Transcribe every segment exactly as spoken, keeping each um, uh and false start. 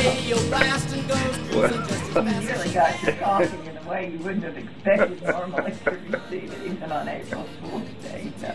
radio blast and goes cruising just as fast as Really got you talking in a way you wouldn't have expected normally to receive it, even on April Fool's Day. So.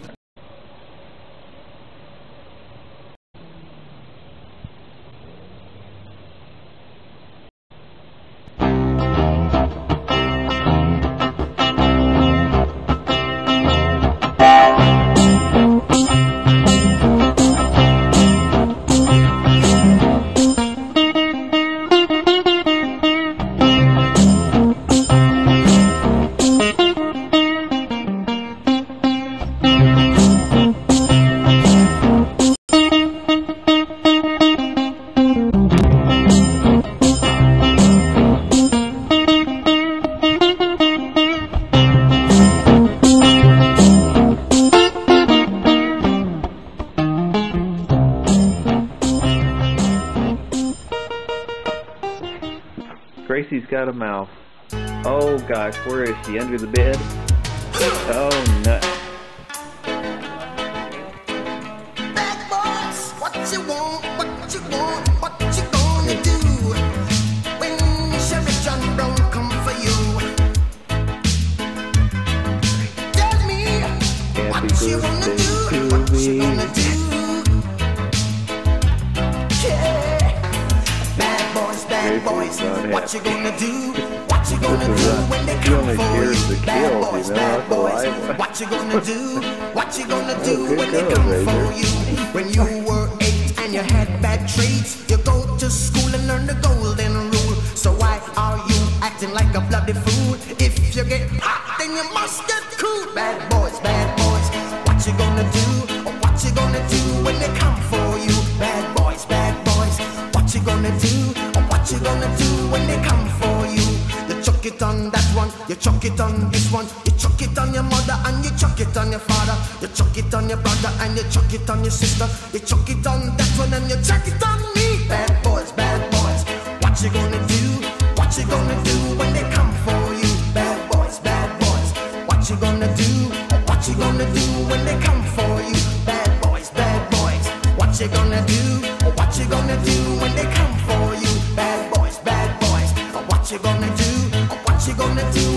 Gracie's got a mouth. Oh gosh, where is she? Under the bed? Oh no. Bad boys, what you want, what you want, what you gonna do when Sheriff John Brown come for you? Tell me what you gonna do, what you gonna do. Yeah. Bad boys, bad boys, what you gonna do? What you gonna do when they come for you? Bad boys, bad boys, what you gonna do? What you gonna do when they come for you? When you were eight and you had bad traits, you go to school and learn the golden rule. So why are you acting like a bloody fool? If you get hot, then you must get cool. Bad boys, bad boys, what you gonna do? What you gonna do when they come for you? Bad boys, bad boys, what you gonna do? What you gonna do when they come for you? You chuck it on that one, you chuck it on this one, you chuck it on your mother and you chuck it on your father, you chuck it on your brother and you chuck it on your sister, you chuck it on that one and you chuck it on me. Bad boys, bad boys, what you gonna do? What you gonna do when they come for you? Bad boys, bad boys, what you gonna do? What you gonna do when they come for you? Bad boys, bad boys, what you gonna do? What you gonna do when they come for you? Bad boys, bad boys, what you gonna do? What you gonna do